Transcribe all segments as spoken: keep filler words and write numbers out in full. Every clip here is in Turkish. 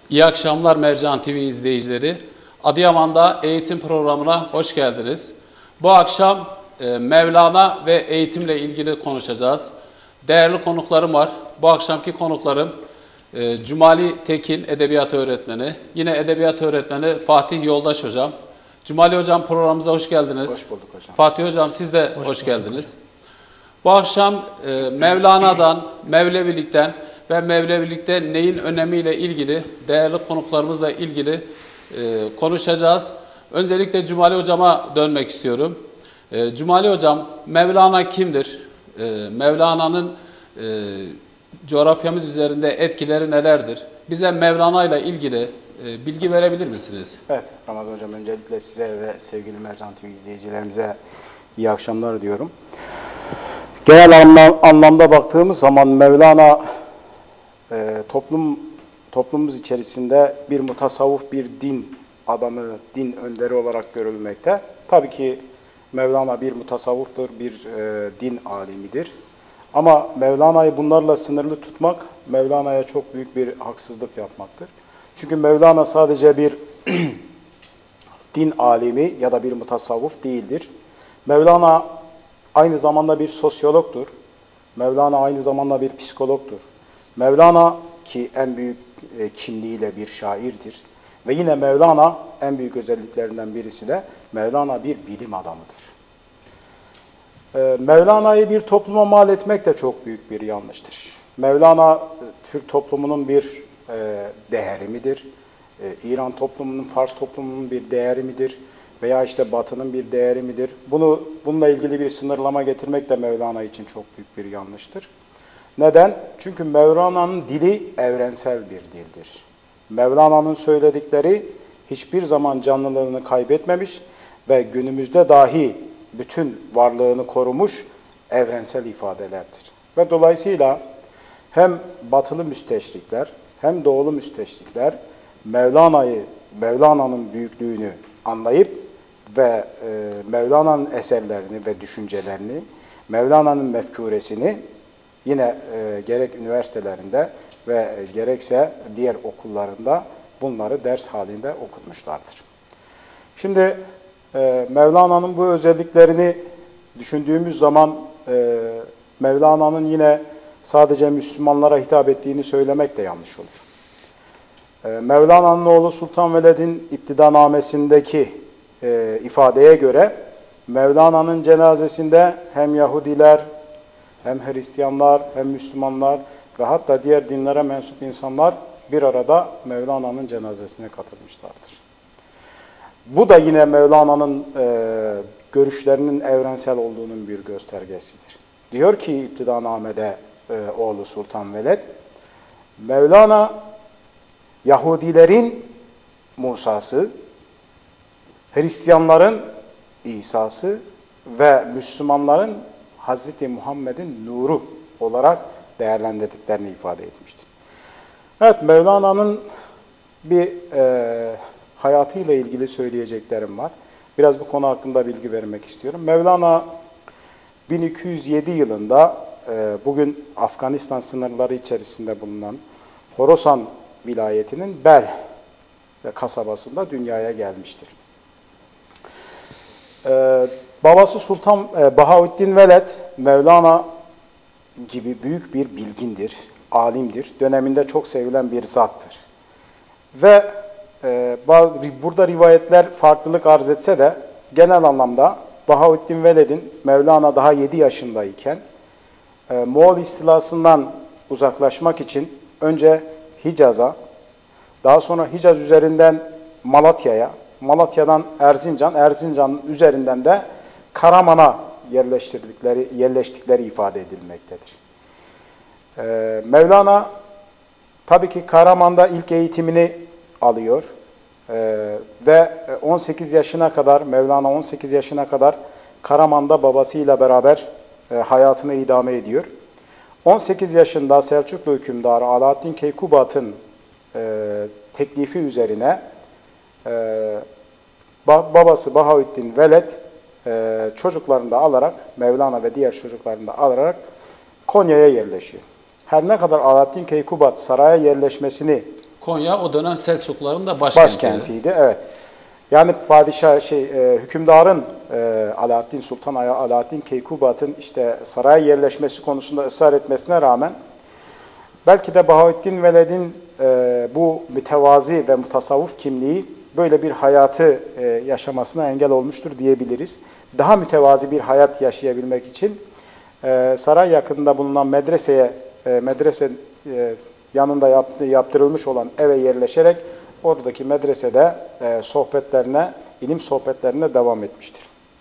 İyi akşamlar Mercan T V izleyicileri. Adıyaman'da eğitim programına hoş geldiniz. Bu akşam e, Mevlana ve eğitimle ilgili konuşacağız. Değerli konuklarım var. Bu akşamki konuklarım e, Cumali Tekin Edebiyat Öğretmeni, yine Edebiyat Öğretmeni Fatih Yoldaş Hocam. Cumali Hocam programımıza hoş geldiniz. Hoş bulduk hocam. Fatih Hocam siz de hoş, hoş geldiniz. Hocam. Bu akşam e, Mevlana'dan, Mevlevilikten ve Mevlevilikte neyin önemiyle ilgili değerli konuklarımızla ilgili e, konuşacağız. Öncelikle Cumali Hocam'a dönmek istiyorum. E, Cumali Hocam, Mevlana kimdir? E, Mevlana'nın e, coğrafyamız üzerinde etkileri nelerdir? Bize Mevlana ile ilgili e, bilgi verebilir misiniz? Evet Ramazan Hocam, öncelikle size ve sevgili Mercan T V izleyicilerimize iyi akşamlar diyorum. Genel anlamda baktığımız zaman Mevlana e, toplum toplumumuz içerisinde bir mutasavvuf, bir din adamı, din önderi olarak görülmekte. Tabii ki Mevlana bir mutasavvuftur, bir e, din alimidir. Ama Mevlana'yı bunlarla sınırlı tutmak, Mevlana'ya çok büyük bir haksızlık yapmaktır. Çünkü Mevlana sadece bir din alimi ya da bir mutasavvuf değildir. Mevlana aynı zamanda bir sosyologtur. Mevlana aynı zamanda bir psikologtur. Mevlana ki en büyük e, kimliğiyle bir şairdir. Ve yine Mevlana en büyük özelliklerinden birisi de Mevlana bir bilim adamıdır. E, Mevlana'yı bir topluma mal etmek de çok büyük bir yanlıştır. Mevlana Türk toplumunun bir e, değeri midir? E, İran toplumunun, Fars toplumunun bir değeri midir? Veya işte Batı'nın bir değeri midir? Bunu, bununla ilgili bir sınırlama getirmek de Mevlana için çok büyük bir yanlıştır. Neden? Çünkü Mevlana'nın dili evrensel bir dildir. Mevlana'nın söyledikleri hiçbir zaman canlılığını kaybetmemiş ve günümüzde dahi bütün varlığını korumuş evrensel ifadelerdir. Ve dolayısıyla hem batılı müsteşrikler hem doğulu müsteşrikler Mevlana'yı, Mevlana'nın büyüklüğünü anlayıp ve e, Mevlana'nın eserlerini ve düşüncelerini, Mevlana'nın mefkuresini yine e, gerek üniversitelerinde ve e, gerekse diğer okullarında bunları ders halinde okutmuşlardır. Şimdi e, Mevlana'nın bu özelliklerini düşündüğümüz zaman e, Mevlana'nın yine sadece Müslümanlara hitap ettiğini söylemek de yanlış olur. E, Mevlana'nın oğlu Sultan Veled'in İptidanamesindeki E, ifadeye göre Mevlana'nın cenazesinde hem Yahudiler, hem Hristiyanlar, hem Müslümanlar ve hatta diğer dinlere mensup insanlar bir arada Mevlana'nın cenazesine katılmışlardır. Bu da yine Mevlana'nın e, görüşlerinin evrensel olduğunun bir göstergesidir. Diyor ki İptidaname'de e, oğlu Sultan Veled, Mevlana Yahudilerin Musa'sı, Hristiyanların İsa'sı ve Müslümanların Hazreti Muhammed'in nuru olarak değerlendirdiklerini ifade etmiştir. Evet, Mevlana'nın bir e, hayatıyla ilgili söyleyeceklerim var. Biraz bu konu hakkında bilgi vermek istiyorum. Mevlana bin iki yüz yedi yılında e, bugün Afganistan sınırları içerisinde bulunan Horasan vilayetinin Bel kasabasında dünyaya gelmiştir. Ee, babası Sultan e, Bahaüddin Veled, Mevlana gibi büyük bir bilgindir, alimdir. Döneminde çok sevilen bir zattır. Ve e, bazı, burada rivayetler farklılık arz etse de genel anlamda Bahaüddin Veled'in Mevlana daha yedi yaşındayken e, Moğol istilasından uzaklaşmak için önce Hicaz'a, daha sonra Hicaz üzerinden Malatya'ya, Malatya'dan Erzincan, Erzincan'ın üzerinden de Karaman'a yerleştirdikleri, yerleştikleri ifade edilmektedir. Ee, Mevlana tabii ki Karaman'da ilk eğitimini alıyor ee, ve on sekiz yaşına kadar, Mevlana on sekiz yaşına kadar Karaman'da babasıyla beraber e, hayatını idame ediyor. on sekiz yaşında Selçuklu hükümdarı Alaaddin Keykubat'ın e, teklifi üzerine Ee, babası Bahaüddin Veled e, çocuklarını da alarak, Mevlana ve diğer çocuklarını da alarak Konya'ya yerleşiyor. Her ne kadar Alaaddin Keykubat saraya yerleşmesini Konya o dönem Selçukluların da başkentiydi. Başkentiydi, evet. Yani padişah şey e, hükümdarın e, Alaaddin Sultan Alaaddin Keykubat'ın işte saraya yerleşmesi konusunda ısrar etmesine rağmen belki de Bahaüddin Veled'in e, bu mütevazi ve mutasavvuf kimliği böyle bir hayatı e, yaşamasına engel olmuştur diyebiliriz. Daha mütevazi bir hayat yaşayabilmek için e, saray yakınında bulunan medreseye e, medrese e, yanında yap, yaptırılmış olan eve yerleşerek oradaki medresede e, sohbetlerine, ilim sohbetlerine devam etmiştir.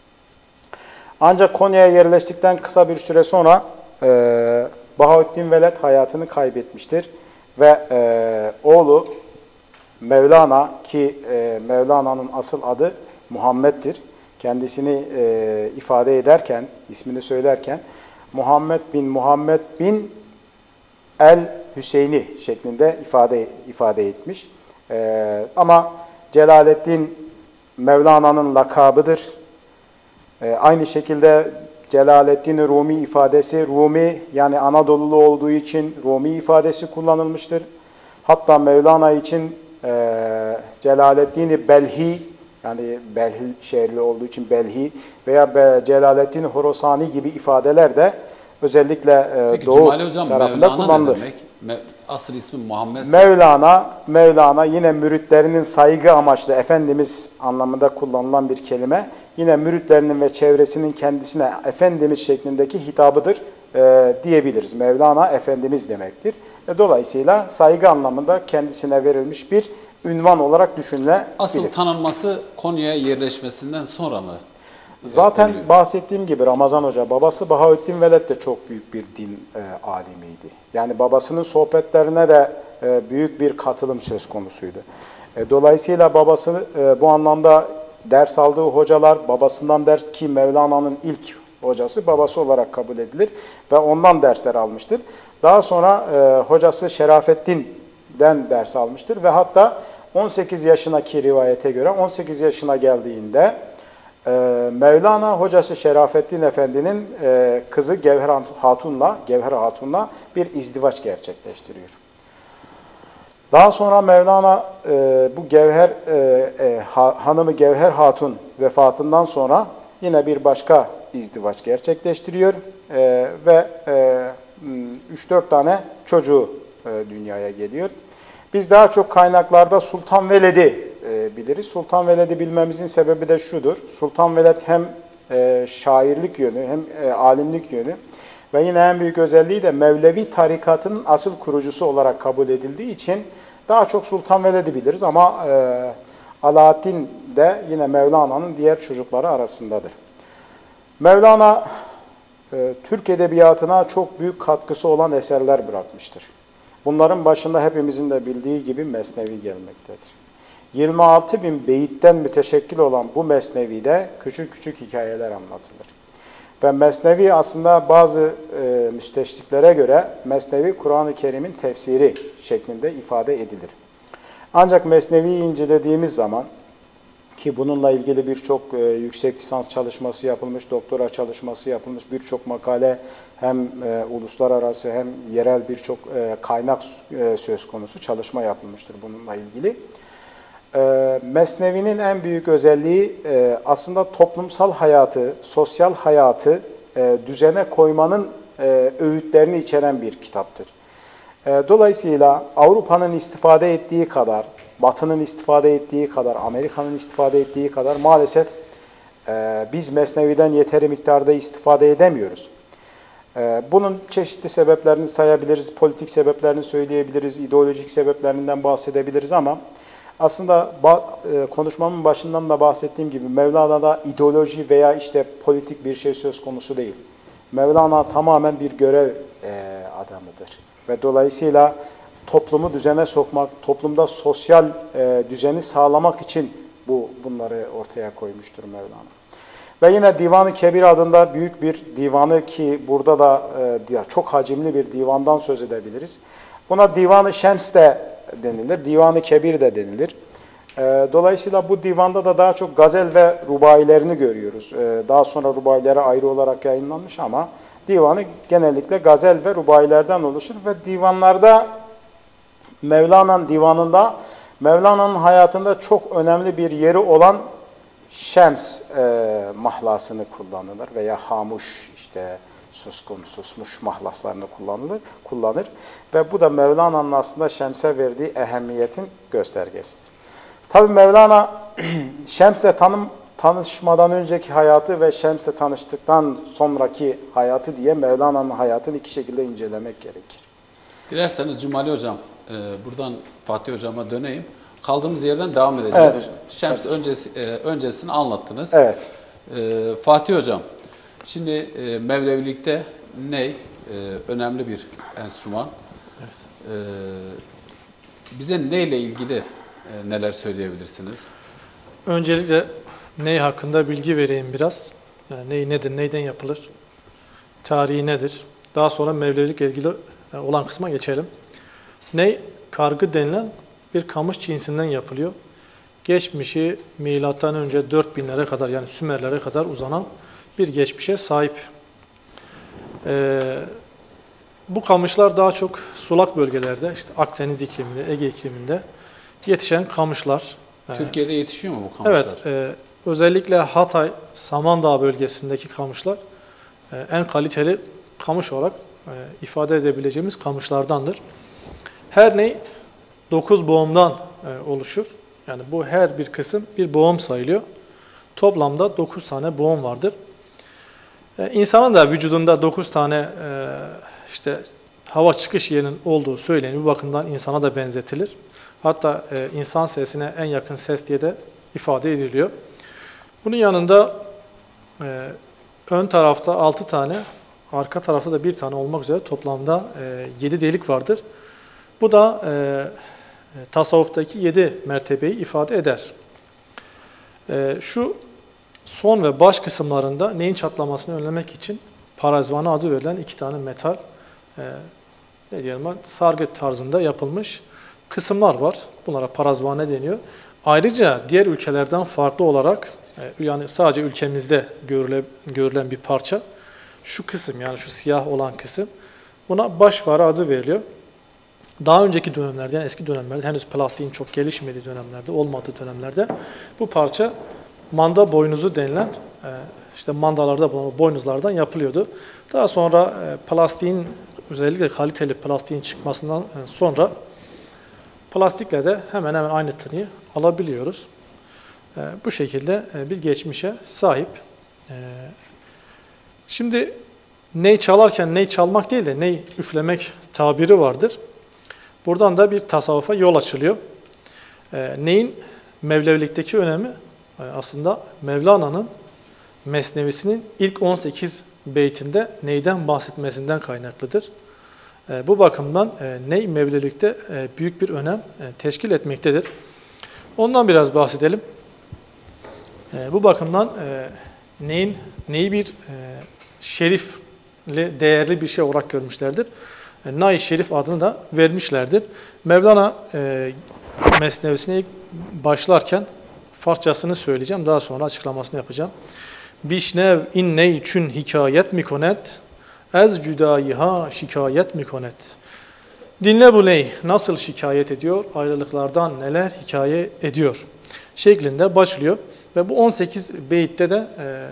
Ancak Konya'ya yerleştikten kısa bir süre sonra e, Bahaüddin Veled hayatını kaybetmiştir ve e, oğlu Mevlana ki e, Mevlana'nın asıl adı Muhammed'dir. Kendisini e, ifade ederken, ismini söylerken Muhammed bin Muhammed bin El Hüseyni şeklinde ifade ifade etmiş. E, ama Celaleddin Mevlana'nın lakabıdır. E, aynı şekilde Celaleddin Rumi ifadesi Rumi yani Anadolulu olduğu için Rumi ifadesi kullanılmıştır. Hatta Mevlana için e, Celaleddin Belhi yani Belhi şehirli olduğu için Belhi veya Be Celaleddin Horosani gibi ifadeler de özellikle e, Peki, Doğu Cumali Hocam, tarafında Mevlana kullanılır. ne demek? Me asıl ismi Muhammed. Mevlana, Mevlana yine müritlerinin saygı amaçlı Efendimiz anlamında kullanılan bir kelime. Yine müritlerinin ve çevresinin kendisine Efendimiz şeklindeki hitabıdır e, diyebiliriz. Mevlana Efendimiz demektir. E, dolayısıyla saygı anlamında kendisine verilmiş bir ünvan olarak düşünülebilir. Asıl tanınması Konya'ya yerleşmesinden sonra mı? Zaten oluyor? bahsettiğim gibi Ramazan Hoca, babası Bahaüddin Veled de çok büyük bir din e, alimiydi. Yani babasının sohbetlerine de e, büyük bir katılım söz konusuydu. E, dolayısıyla babasını e, bu anlamda ders aldığı hocalar, babasından ders ki Mevlana'nın ilk hocası babası olarak kabul edilir ve ondan dersler almıştır. Daha sonra e, hocası Şerafettin'den ders almıştır ve hatta on sekiz yaşındaki rivayete göre on sekiz yaşına geldiğinde e, Mevlana hocası Şerafettin Efendi'nin e, kızı Gevher Hatun'la Gevher Hatun'la bir izdivaç gerçekleştiriyor. Daha sonra Mevlana e, bu Gevher e, e, ha, hanımı Gevher Hatun vefatından sonra yine bir başka izdivaç gerçekleştiriyor e, ve e, üç dört tane çocuğu e, dünyaya geliyor. Biz daha çok kaynaklarda Sultan Veled'i e, biliriz. Sultan Veled'i bilmemizin sebebi de şudur. Sultan Veled hem e, şairlik yönü hem e, alimlik yönü ve yine en büyük özelliği de Mevlevi tarikatının asıl kurucusu olarak kabul edildiği için daha çok Sultan Veled'i biliriz ama e, Alaaddin de yine Mevlana'nın diğer çocukları arasındadır. Mevlana e, Türk edebiyatına çok büyük katkısı olan eserler bırakmıştır. Bunların başında hepimizin de bildiği gibi Mesnevi gelmektedir. yirmi altı bin beyitten müteşekkil olan bu Mesnevi'de küçük küçük hikayeler anlatılır. Ve Mesnevi aslında bazı e, müsteşriklere göre Mesnevi Kur'an-ı Kerim'in tefsiri şeklinde ifade edilir. Ancak Mesnevi'yi incelediğimiz zaman ki bununla ilgili birçok e, yüksek lisans çalışması yapılmış, doktora çalışması yapılmış, birçok makale hem e, uluslararası hem yerel birçok e, kaynak e, söz konusu çalışma yapılmıştır bununla ilgili. E, Mesnevi'nin en büyük özelliği e, aslında toplumsal hayatı, sosyal hayatı e, düzene koymanın e, öğütlerini içeren bir kitaptır. E, dolayısıyla Avrupa'nın istifade ettiği kadar, Batı'nın istifade ettiği kadar, Amerika'nın istifade ettiği kadar maalesef e, biz Mesnevi'den yeteri miktarda istifade edemiyoruz. E, bunun çeşitli sebeplerini sayabiliriz, politik sebeplerini söyleyebiliriz, ideolojik sebeplerinden bahsedebiliriz ama aslında e, konuşmamın başından da bahsettiğim gibi Mevlana'da ideoloji veya işte politik bir şey söz konusu değil. Mevlana tamamen bir görev e, adamıdır ve dolayısıyla toplumu düzene sokmak, toplumda sosyal e, düzeni sağlamak için bu bunları ortaya koymuştur Mevlana. Ve yine Divan-ı Kebir adında büyük bir divanı ki burada da e, çok hacimli bir divandan söz edebiliriz. Buna Divan-ı Şems de denilir, Divan-ı Kebir de denilir. E, dolayısıyla bu divanda da daha çok gazel ve rubailerini görüyoruz. E, daha sonra rubailere ayrı olarak yayınlanmış ama divanı genellikle gazel ve rubailerden oluşur ve divanlarda Mevlana'nın divanında Mevlana'nın hayatında çok önemli bir yeri olan Şems e, mahlasını kullanılır veya hamuş işte suskun, susmuş mahlaslarını kullanılır, kullanır ve bu da Mevlana'nın aslında Şems'e verdiği ehemmiyetin göstergesidir. Tabi Mevlana Şems'le tanım, tanışmadan önceki hayatı ve Şems'le tanıştıktan sonraki hayatı diye Mevlana'nın hayatını iki şekilde incelemek gerekir. Dilerseniz Cumali Hocam, e, buradan Fatih Hocam'a döneyim. Kaldığımız yerden devam edeceğiz. Evet. Şems Evet. öncesi, e, öncesini anlattınız. Evet. E, Fatih Hocam, şimdi e, Mevlevilikte ney? E, önemli bir enstrüman. Evet. E, bize neyle ilgili e, neler söyleyebilirsiniz? Öncelikle ney hakkında bilgi vereyim biraz. Yani ney nedir, neyden yapılır, tarihi nedir? Daha sonra Mevlevilikle ilgili olan kısma geçelim. Ney, kargı denilen bir kamış cinsinden yapılıyor. Geçmişi milattan önce dört binlere kadar yani Sümerlere kadar uzanan bir geçmişe sahip. Ee, bu kamışlar daha çok sulak bölgelerde, işte Akdeniz ikliminde, Ege ikliminde yetişen kamışlar. Türkiye'de yetişiyor mu bu kamışlar? Evet, e, özellikle Hatay, Samandağ bölgesindeki kamışlar e, en kaliteli kamış olarak e, ifade edebileceğimiz kamışlardandır. Her ney dokuz boğumdan e, oluşur. Yani bu her bir kısım bir boğum sayılıyor. Toplamda dokuz tane boğum vardır. E, insanın da vücudunda dokuz tane e, işte hava çıkış yerinin olduğu söyleniyor. Bu bakımdan insana da benzetilir. Hatta e, insan sesine en yakın ses diye de ifade ediliyor. Bunun yanında e, ön tarafta altı tane, arka tarafta da bir tane olmak üzere toplamda e, yedi delik vardır. Bu da e, tasavvuftaki yedi mertebeyi ifade eder. E, şu son ve baş kısımlarında neyin çatlamasını önlemek için parazvane adı verilen iki tane metal e, ne diyelim ben, sargı tarzında yapılmış kısımlar var. Bunlara parazvane deniyor. Ayrıca diğer ülkelerden farklı olarak yani sadece ülkemizde görüle, görülen bir parça şu kısım yani şu siyah olan kısım buna başvara adı veriliyor. Daha önceki dönemlerde yani eski dönemlerde henüz plastiğin çok gelişmediği dönemlerde olmadığı dönemlerde bu parça manda boynuzu denilen işte mandalarda bulunan boynuzlardan yapılıyordu. Daha sonra plastiğin özellikle kaliteli plastiğin çıkmasından sonra plastikle de hemen hemen aynı tınıyı alabiliyoruz. E, bu şekilde e, bir geçmişe sahip. E, şimdi ney çalarken ney çalmak değil de ney üflemek tabiri vardır. Buradan da bir tasavvufa yol açılıyor. E, neyin Mevlevilikteki önemi e, aslında Mevlana'nın Mesnevisinin ilk on sekiz beytinde neyden bahsetmesinden kaynaklıdır. E, bu bakımdan e, ney Mevlevilikte e, büyük bir önem e, teşkil etmektedir. Ondan biraz bahsedelim. E, bu bakımdan e, neyin neyi bir e, şerifli, değerli bir şey olarak görmüşlerdir. E, Nay-i Şerif adını da vermişlerdir. Mevlana e, Mesnevisine ilk başlarken Farsçasını söyleyeceğim, daha sonra açıklamasını yapacağım. Bişnev in ney çün hikayet mikonet, ez cüdayiha şikayet mikonet. Dinle bu ney nasıl şikayet ediyor, ayrılıklardan neler hikaye ediyor şeklinde başlıyor. Ve bu on sekiz beytte de e,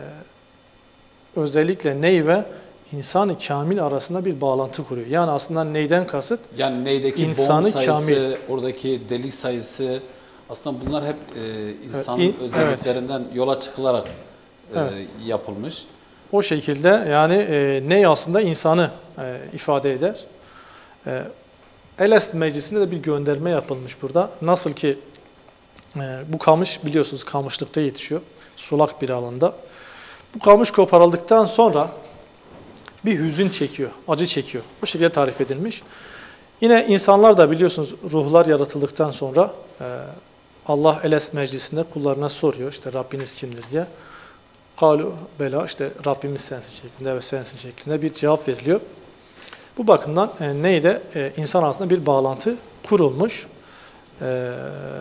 özellikle ney ve insan-ı kamil arasında bir bağlantı kuruyor. Yani aslında neyden kasıt? Yani neydeki İnsanı boğum sayısı, kamil. oradaki delik sayısı, aslında bunlar hep e, insanın Evet, özelliklerinden evet. yola çıkılarak e, evet. yapılmış. O şekilde yani e, ney aslında insanı e, ifade eder. E, Elest Meclisi'nde de bir gönderme yapılmış burada. Nasıl ki e, bu kamış biliyorsunuz kamışlıkta yetişiyor. Sulak bir alanda. Bu kamış koparıldıktan sonra bir hüzün çekiyor, acı çekiyor. Bu şekilde tarif edilmiş. Yine insanlar da biliyorsunuz ruhlar yaratıldıktan sonra e, Allah Elest Meclisi'nde kullarına soruyor işte Rabbiniz kimdir diye. Kalu bela işte Rabbimiz sensin şeklinde ve sensin şeklinde bir cevap veriliyor. Bu bakımdan e, neyde e, insan arasında bir bağlantı kurulmuş. E,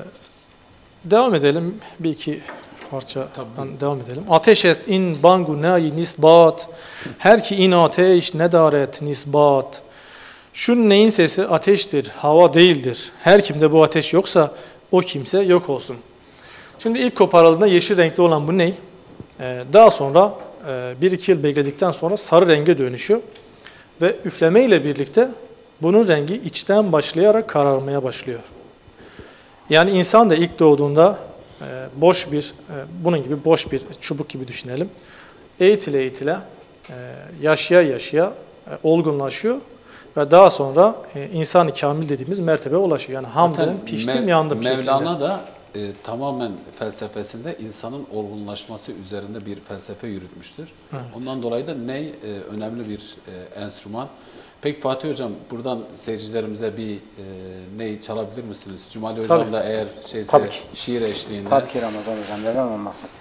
devam edelim bir iki parçadan devam edelim. Ateş est in bangu nayi nisbat, her ki in ateş nedaret nisbat. Şu neyin sesi ateştir, hava değildir. Her kimde bu ateş yoksa o kimse yok olsun. Şimdi ilk koparıldığında yeşil renkli olan bu ney? Ee, daha sonra e, bir iki yıl bekledikten sonra sarı renge dönüşüyor. Ve üfleme ile birlikte bunun rengi içten başlayarak kararmaya başlıyor. Yani insan da ilk doğduğunda e, boş bir, e, bunun gibi boş bir çubuk gibi düşünelim. Eğitile eğitile, e, yaşaya yaşaya e, olgunlaşıyor. Ve daha sonra e, insan-ı kamil dediğimiz mertebe ulaşıyor. Yani hamdeden piştim Mev- yandım Mevlana şeklinde. da e, tamamen felsefesinde insanın olgunlaşması üzerinde bir felsefe yürütmüştür. Evet. Ondan dolayı da ney e, önemli bir e, enstrüman. Peki Fatih Hocam buradan seyircilerimize bir e, ney çalabilir misiniz? Cumali Hocam Tabii. da eğer şeyse Tabii ki. şiir eşliğinde. Tabii ki Ramazan Hocam, neden olmasın.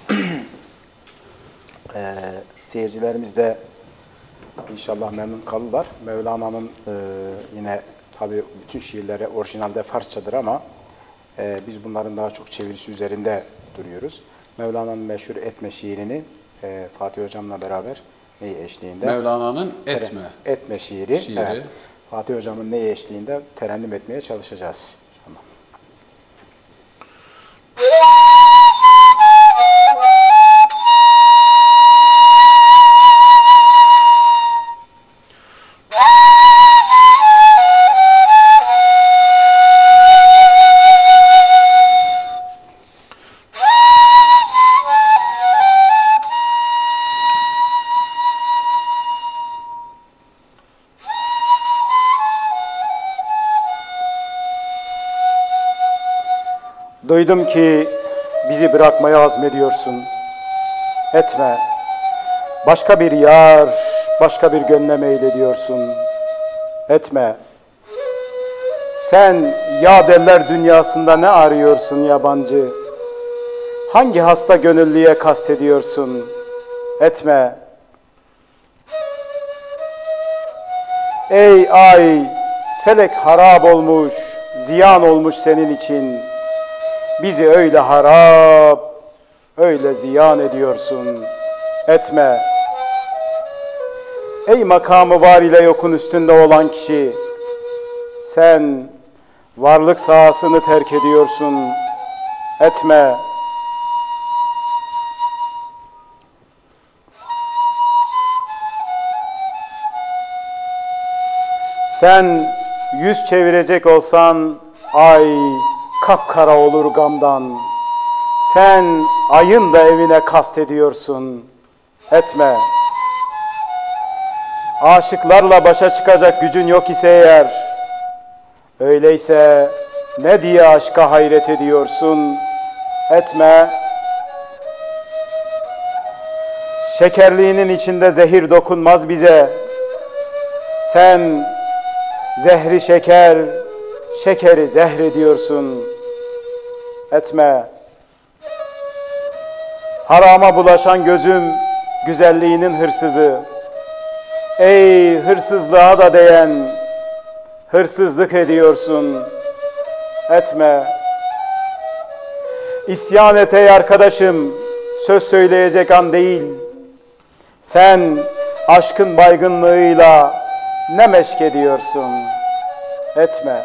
Ee, seyircilerimiz de inşallah memnun kalırlar. Mevlana'nın e, yine tabii bütün şiirleri orijinalde Farsçadır ama e, biz bunların daha çok çevirisi üzerinde duruyoruz. Mevlana'nın meşhur Etme şiirini e, Fatih Hocam'la beraber ney eşliğinde Mevlana'nın Etme. Etme şiiri, Şiiri. Evet, Fatih Hocam'ın ney eşliğinde terennüm etmeye çalışacağız. Tamam. Duydum ki bizi bırakmaya azmediyorsun. Etme. Başka bir yar, başka bir gönle meylediyorsun. Etme. Sen yaderler dünyasında ne arıyorsun yabancı? Hangi hasta gönüllüye kastediyorsun? Etme. Ey ay, felek harap olmuş, ziyan olmuş senin için. Bizi öyle harap, öyle ziyan ediyorsun. Etme. Ey makamı var ile yokun üstünde olan kişi, sen varlık sahasını terk ediyorsun. Etme. Sen yüz çevirecek olsan ay kapkara olur gamdan. Sen ayın da evine kastediyorsun. Etme. Aşıklarla başa çıkacak gücün yok ise eğer, öyleyse ne diye aşka hayret ediyorsun? Etme. Şekerliğinin içinde zehir dokunmaz bize. Sen zehri şeker, şekeri zehrediyorsun. Etme. Harama bulaşan gözüm güzelliğinin hırsızı. Ey hırsızlığa da değen, hırsızlık ediyorsun. Etme. İsyan et ey arkadaşım, söz söyleyecek an değil. Sen aşkın baygınlığıyla ne meşk ediyorsun? Etme.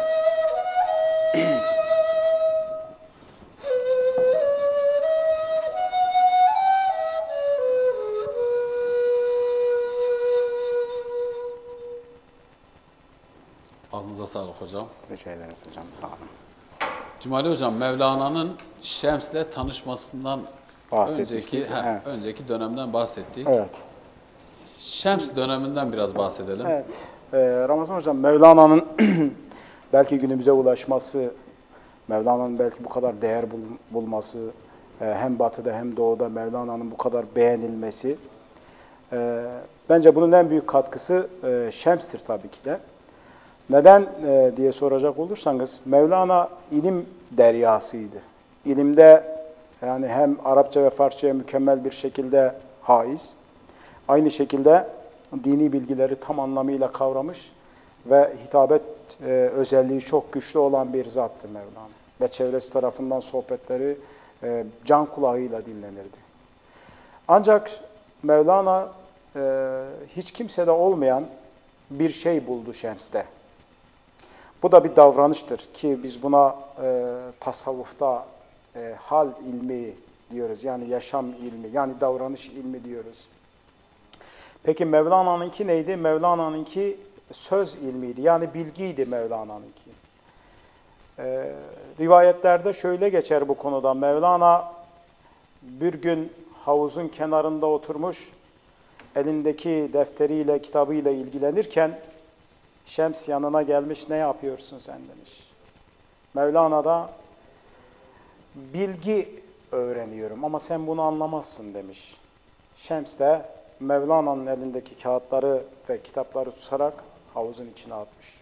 Ağzınıza sağlık hocam. Rica ederiz hocam, sağ olun. Cumali Hocam, Mevlana'nın Şems'le tanışmasından Bahsetmiştik, önceki, he, evet. önceki dönemden bahsettik. Evet. Şems döneminden biraz bahsedelim. Evet. Ee, Ramazan hocam, Mevlana'nın belki günümüze ulaşması, Mevlana'nın belki bu kadar değer bul bulması, e, hem batıda hem doğuda Mevlana'nın bu kadar beğenilmesi, e, bence bunun en büyük katkısı e, Şems'tir tabii ki de. Neden e, diye soracak olursanız, Mevlana ilim deryasıydı. İlimde yani hem Arapça ve Farsçaya mükemmel bir şekilde haiz, aynı şekilde dini bilgileri tam anlamıyla kavramış ve hitabet e, özelliği çok güçlü olan bir zattı Mevlana. Ve çevresi tarafından sohbetleri e, can kulağıyla dinlenirdi. Ancak Mevlana e, hiç kimsede olmayan bir şey buldu Şems'te. Bu da bir davranıştır ki biz buna e, tasavvufta e, hal ilmi diyoruz. Yani yaşam ilmi, yani davranış ilmi diyoruz. Peki Mevlana'nınki neydi? Mevlana'nınki söz ilmiydi. Yani bilgiydi Mevlana'nınki. Ee, rivayetlerde şöyle geçer bu konuda. Mevlana bir gün havuzun kenarında oturmuş, elindeki defteriyle, kitabıyla ilgilenirken Şems yanına gelmiş, ne yapıyorsun sen demiş. Mevlana da bilgi öğreniyorum ama sen bunu anlamazsın demiş. Şems de Mevlana'nın elindeki kağıtları ve kitapları tutarak havuzun içine atmış.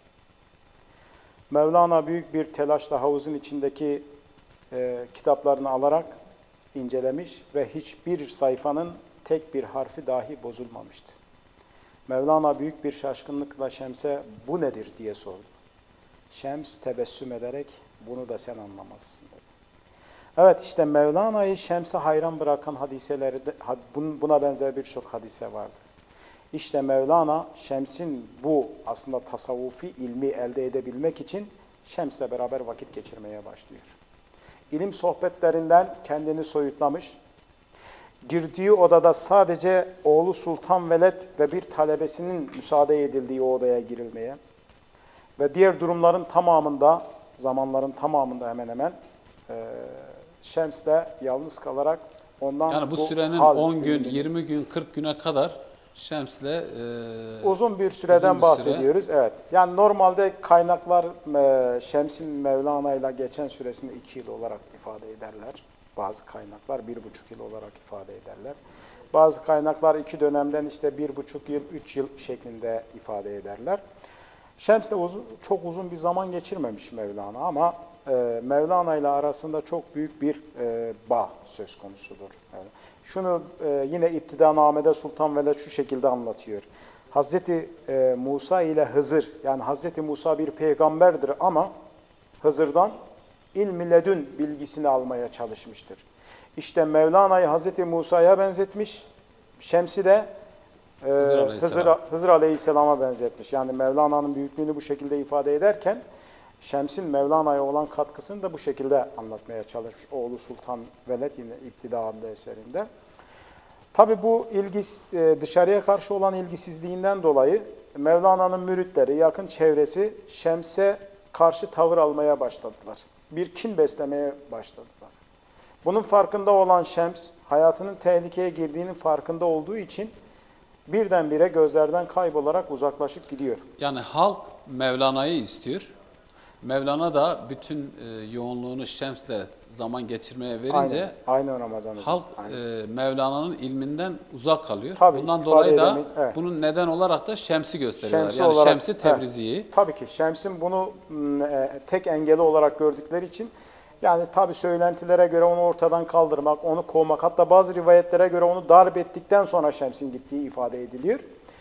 Mevlana büyük bir telaşla havuzun içindeki e, kitaplarını alarak incelemiş ve hiçbir sayfanın tek bir harfi dahi bozulmamıştı. Mevlana büyük bir şaşkınlıkla Şems'e bu nedir diye sordu. Şems tebessüm ederek bunu da sen anlamazsın dedi. Evet, işte Mevlana'yı Şems'e hayran bırakan hadiselerde, buna benzer birçok hadise vardı. İşte Mevlana Şems'in bu aslında tasavvufi ilmi elde edebilmek için Şems'le beraber vakit geçirmeye başlıyor. İlim sohbetlerinden kendini soyutlamış, girdiği odada sadece oğlu Sultan Veled ve bir talebesinin müsaade edildiği o odaya girilmeye ve diğer durumların tamamında, zamanların tamamında hemen hemen e, Şems'le yalnız kalarak ondan yani bu, bu sürenin on gün, yirmi gün, kırk güne kadar Şems'le e, uzun bir süreden uzun bir bahsediyoruz. Süre. Evet. Yani normalde kaynaklar e, Şems'in Mevlana ile geçen süresini iki yıl olarak ifade ederler. Bazı kaynaklar bir buçuk yıl olarak ifade ederler. Bazı kaynaklar iki dönemden işte bir buçuk yıl, üç yıl şeklinde ifade ederler. Şems de uzun, çok uzun bir zaman geçirmemiş Mevlana ama e, Mevlana ile arasında çok büyük bir e, bağ söz konusudur. Yani şunu e, yine İptidanamede Sultan Veled şu şekilde anlatıyor. Hazreti e, Musa ile Hızır, yani Hazreti Musa bir peygamberdir ama Hızır'dan ilm-i ledün bilgisini almaya çalışmıştır. İşte Mevlana'yı Hazreti Musa'ya benzetmiş, Şems'i de e, Hızır Aleyhisselam. Hızır, Hızır Aleyhisselam'a benzetmiş. Yani Mevlana'nın büyüklüğünü bu şekilde ifade ederken Şems'in Mevlana'ya olan katkısını da bu şekilde anlatmaya çalışmış. Oğlu Sultan Veled yine İptida adlı eserinde. Tabi bu ilgi, dışarıya karşı olan ilgisizliğinden dolayı Mevlana'nın müritleri, yakın çevresi Şems'e karşı tavır almaya başladılar. Bir kin beslemeye başladılar. Bunun farkında olan Şems, hayatının tehlikeye girdiğinin farkında olduğu için birdenbire gözlerden kaybolarak uzaklaşıp gidiyor. Yani halk Mevlana'yı istiyor. Mevlana da bütün e, yoğunluğunu Şems'le zaman geçirmeye verince Aynen, aynen Ramazan hocam. halk Aynen. e, Mevlana'nın ilminden uzak kalıyor. Tabii, Bundan istifade dolayı da edemeyin, evet. bunun neden olarak da Şems'i gösteriyorlar. Şems'i yani olarak- Şems'i Tebrizi'yi. Evet, tabii ki Şems'in bunu m, e, tek engeli olarak gördükleri için, yani tabii söylentilere göre onu ortadan kaldırmak, onu kovmak, hatta bazı rivayetlere göre onu darp ettikten sonra Şems'in gittiği ifade ediliyor.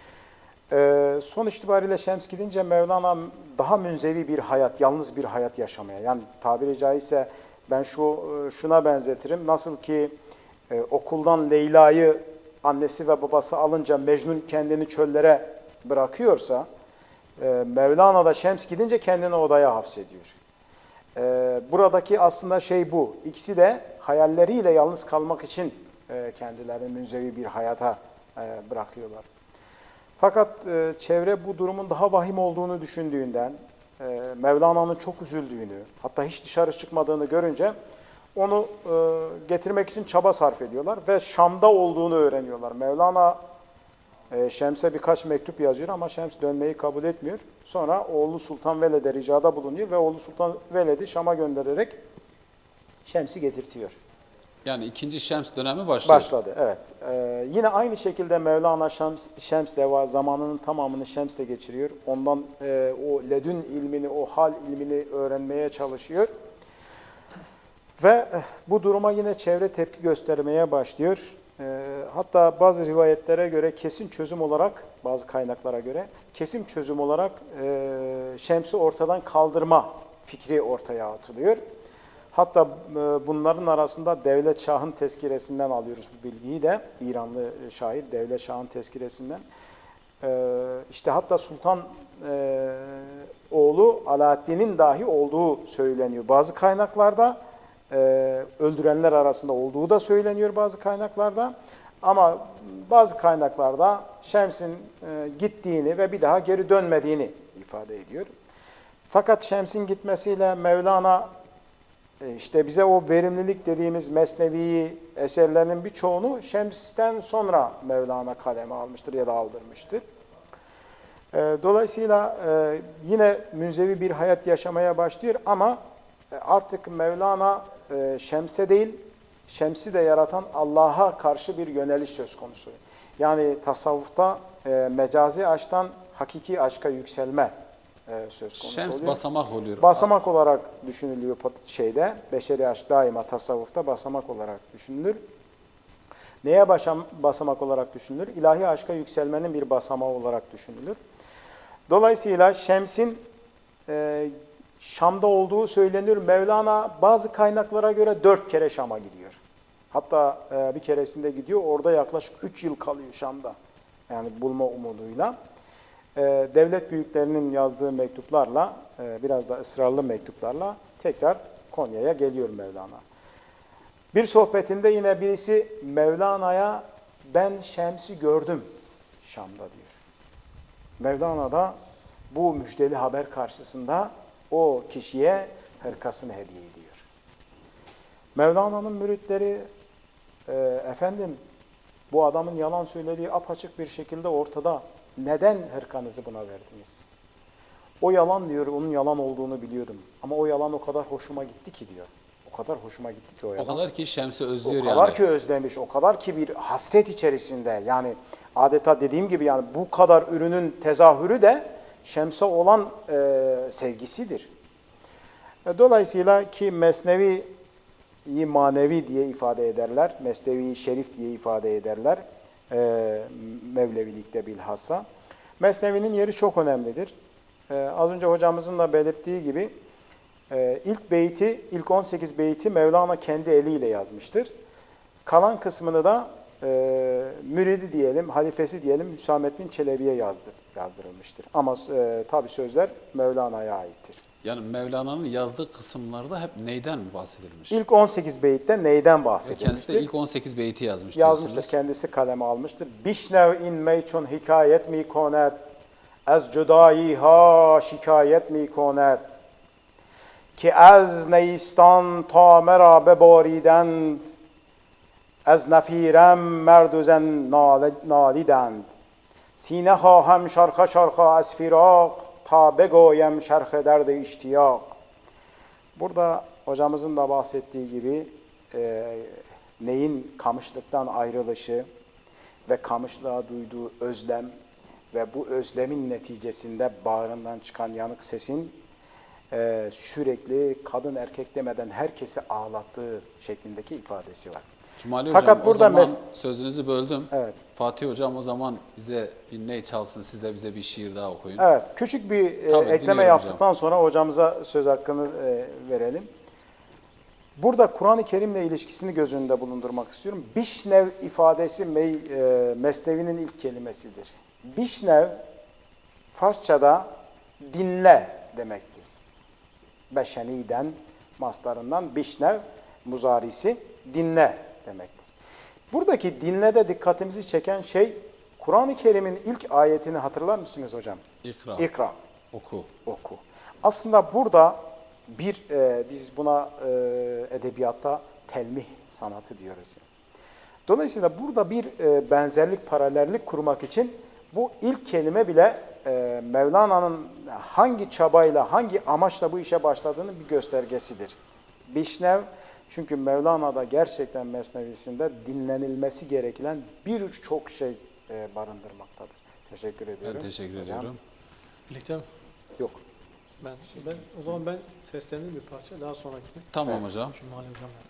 Ee, son itibariyle Şems gidince Mevlana daha münzevi bir hayat, yalnız bir hayat yaşamaya, yani tabiri caizse ben şu şuna benzetirim, nasıl ki e, okuldan Leyla'yı annesi ve babası alınca Mecnun kendini çöllere bırakıyorsa, e, Mevlana da Şems gidince kendini odaya hapsediyor. E, buradaki aslında şey bu, ikisi de hayalleriyle yalnız kalmak için e, kendilerini münzevi bir hayata e, bırakıyorlar. Fakat e, çevre bu durumun daha vahim olduğunu düşündüğünden, e, Mevlana'nın çok üzüldüğünü, hatta hiç dışarı çıkmadığını görünce onu e, getirmek için çaba sarf ediyorlar ve Şam'da olduğunu öğreniyorlar. Mevlana e, Şems'e birkaç mektup yazıyor ama Şems dönmeyi kabul etmiyor. Sonra oğlu Sultan Veled'e ricada bulunuyor ve oğlu Sultan Veled'i Şam'a göndererek Şems'i getirtiyor. Yani ikinci Şems dönemi başlıyor. Başladı, evet. Ee, yine aynı şekilde Mevlana Şems, Şems deva zamanının tamamını Şems'le geçiriyor. Ondan e, o ledün ilmini, o hal ilmini öğrenmeye çalışıyor. Ve bu duruma yine çevre tepki göstermeye başlıyor. E, hatta bazı rivayetlere göre kesin çözüm olarak, bazı kaynaklara göre kesin çözüm olarak e, Şems'i ortadan kaldırma fikri ortaya atılıyor. Hatta bunların arasında Devlet Şah'ın tezkiresinden alıyoruz bu bilgiyi de. İranlı şair Devlet Şah'ın tezkiresinden. Ee, işte hatta Sultan e, oğlu Alaaddin'in dahi olduğu söyleniyor. Bazı kaynaklarda e, öldürenler arasında olduğu da söyleniyor bazı kaynaklarda. Ama bazı kaynaklarda Şems'in e, gittiğini ve bir daha geri dönmediğini ifade ediyor. Fakat Şems'in gitmesiyle Mevlana e, işte bize o verimlilik dediğimiz mesnevi eserlerinin birçoğunu Şems'ten sonra Mevlana kaleme almıştır ya da aldırmıştır. E, dolayısıyla e, yine münzevi bir hayat yaşamaya başlıyor ama e, artık Mevlana e, Şems'e değil, Şems'i de yaratan Allah'a karşı bir yöneliş söz konusu. Yani tasavvufta e, mecazi aşktan hakiki aşka yükselme e, söz konusu Şems oluyor. basamak oluyor. Basamak olarak düşünülüyor şeyde, beşeri aşk daima tasavvufta basamak olarak düşünülür. Neye başam, basamak olarak düşünülür? İlahi aşka yükselmenin bir basamağı olarak düşünülür. Dolayısıyla Şems'in e, Şam'da olduğu söylenir. Mevlana bazı kaynaklara göre dört kere Şam'a gidiyor. Hatta e, bir keresinde gidiyor, orada yaklaşık üç yıl kalıyor Şam'da. Yani bulma umuduyla. E, devlet büyüklerinin yazdığı mektuplarla, e, biraz da ısrarlı mektuplarla tekrar Konya'ya geliyor Mevlana. Bir sohbetinde yine birisi Mevlana'ya ben Şems'i gördüm Şam'da diyor. Mevlana da bu müjdeli haber karşısında o kişiye hırkasını hediye ediyor. Mevlana'nın müritleri e, efendim bu adamın yalan söylediği apaçık bir şekilde ortada. Neden hırkanızı buna verdiniz? O yalan diyor, onun yalan olduğunu biliyordum. Ama o yalan o kadar hoşuma gitti ki diyor. O kadar hoşuma gitti ki o yalan. O kadar ki Şems'i özlüyor o yani. O kadar ki özlemiş, o kadar ki bir hasret içerisinde. Yani adeta dediğim gibi yani bu kadar ürünün tezahürü de Şems'e olan e, sevgisidir. E, dolayısıyla ki Mesnevi'yi manevi diye ifade ederler. Mesnevi şerif diye ifade ederler. E, Mevlevilikte bilhassa. Mesnevi'nin yeri çok önemlidir. E, az önce hocamızın da belirttiği gibi e, ilk beyti, ilk on sekiz beyti Mevlana kendi eliyle yazmıştır. Kalan kısmını da e, müridi diyelim, halifesi diyelim Hüsamettin Çelebi'ye yazdır, yazdırılmıştır. Ama e, tabi sözler Mevlana'ya aittir. Yani Mevlana'nın yazdığı kısımlarda hep neyden bahsedilmiş? İlk on sekiz beyitten neyden Ve bahsedilmiştir? kendisi de ilk on sekiz beyti yazmış Yazmıştır, diyorsunuz. kendisi kaleme almıştır. Bişnev in meyçun hikayet mi konet, ez cüdayi ha şikayet mi konet, ki az neistan ta mera bebaridend, از نفیرم مرد و زن نالیدند سینه خواهم شرخه شرخه از فراق تا بگویم şerh درد اشتیاق. Burada hocamızın da bahsettiği gibi e, neyin Kamışlık'tan ayrılışı ve Kamışlık'a duyduğu özlem ve bu özlemin neticesinde bağrından çıkan yanık sesin e, sürekli kadın erkek demeden herkesi ağlattığı şeklindeki ifadesi var. Cumali Fakat Hocam o burada zaman mes- sözünüzü böldüm. Evet. Fatih Hocam o zaman bize bir ney çalsın, siz de bize bir şiir daha okuyun. Evet, küçük bir e, Tabii, ekleme dinliyorum yaptıktan hocam. sonra hocamıza söz hakkını e, verelim. Burada Kur'an-ı Kerim'le ilişkisini göz önünde bulundurmak istiyorum. Bişnev ifadesi mey, e, Mesnevi'nin ilk kelimesidir. Bişnev, Farsçada dinle demektir. Beşeniden, maslarından bişnev, muzarisi dinle demektir. Buradaki dinlede dikkatimizi çeken şey, Kur'an-ı Kerim'in ilk ayetini hatırlar mısınız hocam? İkra, İkra. oku. Oku. Aslında burada bir, e, biz buna e, edebiyatta telmih sanatı diyoruz. Dolayısıyla burada bir e, benzerlik, paralellik kurmak için bu ilk kelime bile e, Mevlana'nın hangi çabayla, hangi amaçla bu işe başladığının bir göstergesidir. Bişnev, çünkü Mevlana'da gerçekten Mesnevisinde dinlenilmesi gereken birçok şey e, barındırmaktadır. Teşekkür ediyorum. Ben teşekkür hocam. ediyorum. Birlikte mi? Yok. Ben, ben, o zaman ben sesleneyim bir parça. Daha sonrakine. Tamam Evet. hocam. Cumali hocam.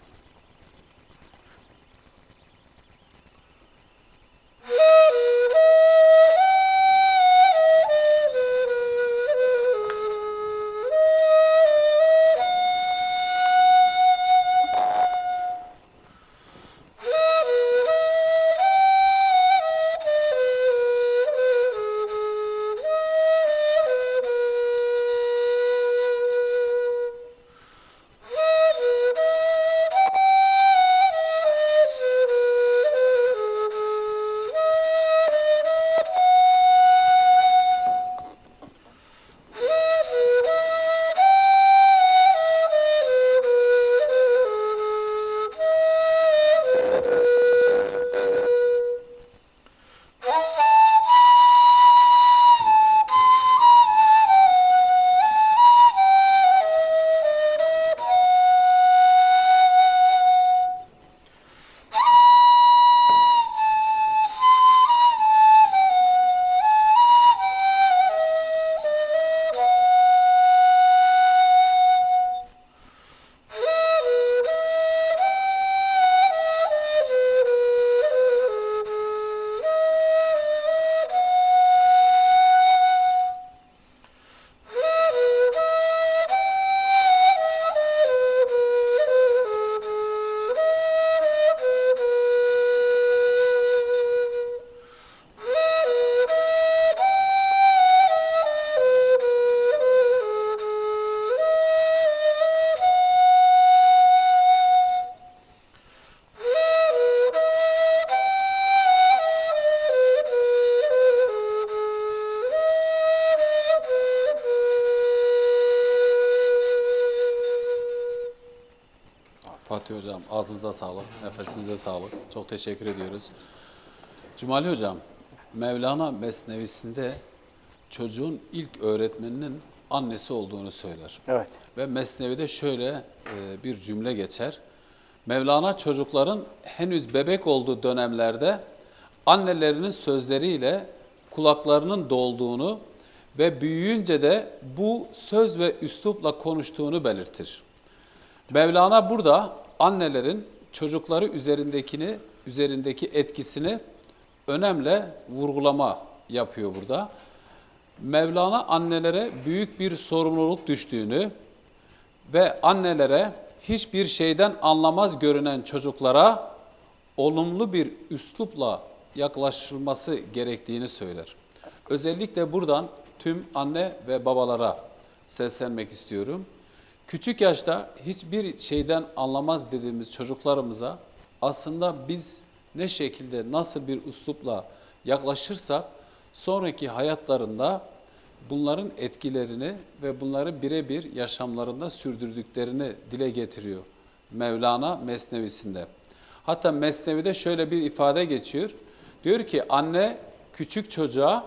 Fatih Hocam ağzınıza sağlık, nefesinize sağlık. Çok teşekkür ediyoruz. Cumali Hocam, Mevlana Mesnevisinde çocuğun ilk öğretmeninin annesi olduğunu söyler. Evet. Ve Mesnevi'de şöyle e, bir cümle geçer. Mevlana çocukların henüz bebek olduğu dönemlerde annelerinin sözleriyle kulaklarının dolduğunu ve büyüyünce de bu söz ve üslupla konuştuğunu belirtir. Mevlana burada annelerin çocukları üzerindekini, üzerindeki etkisini önemli vurgulama yapıyor burada. Mevlana annelere büyük bir sorumluluk düştüğünü ve annelere hiçbir şeyden anlamaz görünen çocuklara olumlu bir üslupla yaklaşılması gerektiğini söyler. Özellikle buradan tüm anne ve babalara seslenmek istiyorum. Küçük yaşta hiçbir şeyden anlamaz dediğimiz çocuklarımıza aslında biz ne şekilde, nasıl bir üslupla yaklaşırsak sonraki hayatlarında bunların etkilerini ve bunları birebir yaşamlarında sürdürdüklerini dile getiriyor Mevlana Mesnevisinde. Hatta Mesnevi'de şöyle bir ifade geçiyor. Diyor ki anne küçük çocuğa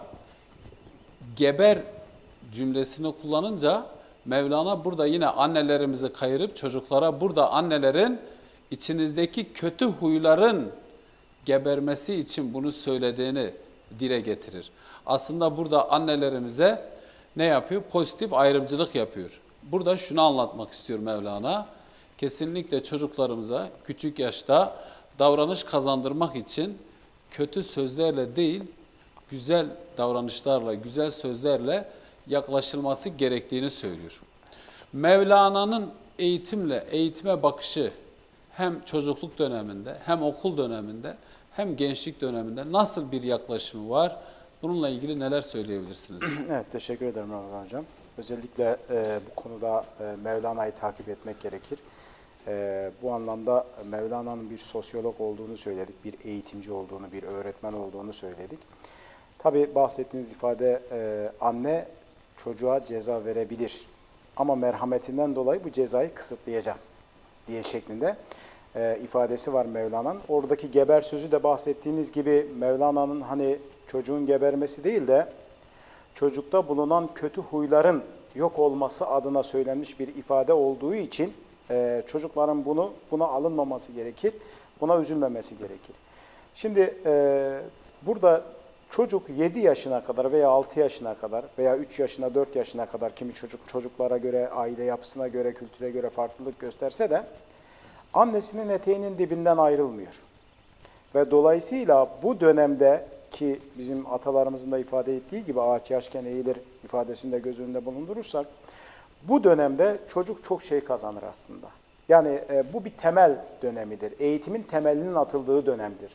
geber cümlesini kullanınca Mevlana burada yine annelerimizi kayırıp çocuklara burada annelerin içinizdeki kötü huyların gebermesi için bunu söylediğini dile getirir. Aslında burada annelerimize ne yapıyor? Pozitif ayrımcılık yapıyor. Burada şunu anlatmak istiyor Mevlana. Kesinlikle çocuklarımıza küçük yaşta davranış kazandırmak için kötü sözlerle değil, güzel davranışlarla, güzel sözlerle yaklaşılması gerektiğini söylüyor. Mevlana'nın eğitimle, eğitime bakışı hem çocukluk döneminde, hem okul döneminde, hem gençlik döneminde nasıl bir yaklaşımı var? Bununla ilgili neler söyleyebilirsiniz? Evet, teşekkür ederim Ramazan Hocam. Özellikle e, bu konuda e, Mevlana'yı takip etmek gerekir. E, bu anlamda Mevlana'nın bir sosyolog olduğunu söyledik, bir eğitimci olduğunu, bir öğretmen olduğunu söyledik. Tabii bahsettiğiniz ifade e, anne çocuğa ceza verebilir ama merhametinden dolayı bu cezayı kısıtlayacak diye şeklinde e, ifadesi var Mevlana'nın. Oradaki geber sözü de bahsettiğiniz gibi Mevlana'nın hani çocuğun gebermesi değil de çocukta bulunan kötü huyların yok olması adına söylenmiş bir ifade olduğu için e, çocukların bunu buna alınmaması gerekir, buna üzülmemesi gerekir. Şimdi e, burada çocuk yedi yaşına kadar veya altı yaşına kadar veya üç yaşına, dört yaşına kadar kimi çocuk çocuklara göre, aile yapısına göre, kültüre göre farklılık gösterse de annesinin eteğinin dibinden ayrılmıyor. Ve dolayısıyla bu dönemde ki bizim atalarımızın da ifade ettiği gibi ağaç yaşken eğilir ifadesini de göz önünde bulundurursak bu dönemde çocuk çok şey kazanır aslında. Yani e, bu bir temel dönemidir. Eğitimin temelinin atıldığı dönemdir.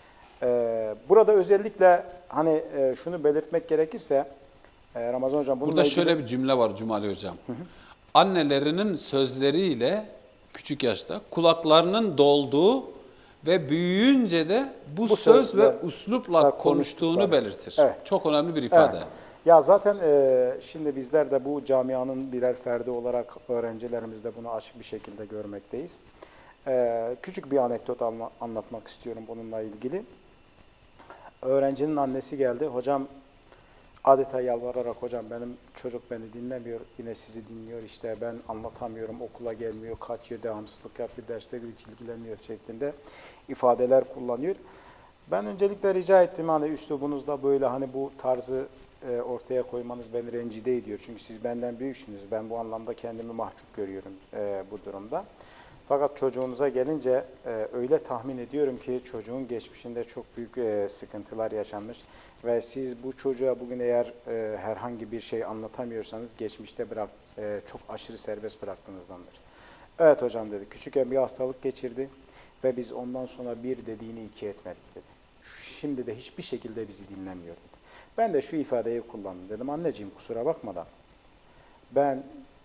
E, burada özellikle hani e, şunu belirtmek gerekirse e, Ramazan Hocam bununla Burada ilgili... şöyle bir cümle var Cumali Hocam. Hı hı. Annelerinin sözleriyle küçük yaşta kulaklarının dolduğu ve büyüyünce de bu, bu söz ve üslupla konuştuğunu belirtir. Evet. Çok önemli bir ifade. Evet. Ya zaten e, şimdi bizler de bu camianın birer ferdi olarak öğrencilerimiz de bunu açık bir şekilde görmekteyiz. E, küçük bir anekdot anla, anlatmak istiyorum bununla ilgili. Öğrencinin annesi geldi. Hocam adeta yalvararak hocam benim çocuk beni dinlemiyor. Yine sizi dinliyor işte ben anlatamıyorum okula gelmiyor. Kaçıyor devamsızlık yapıyor. Derste hiç ilgilenmiyor şeklinde ifadeler kullanıyor. Ben öncelikle rica ettim hani üslubunuzda böyle hani bu tarzı e, ortaya koymanız beni rencide ediyor. Çünkü siz benden büyüksünüz. Ben bu anlamda kendimi mahcup görüyorum e, bu durumda. Fakat çocuğunuza gelince e, öyle tahmin ediyorum ki çocuğun geçmişinde çok büyük e, sıkıntılar yaşanmış. Ve siz bu çocuğa bugün eğer e, herhangi bir şey anlatamıyorsanız geçmişte bırak, e, çok aşırı serbest bıraktığınızdandır. Evet hocam dedi. Küçükken bir hastalık geçirdi ve biz ondan sonra bir dediğini iki etmedik dedi. Şimdi de hiçbir şekilde bizi dinlemiyor dedi. Ben de şu ifadeyi kullandım. Dedim anneciğim kusura bakma da ben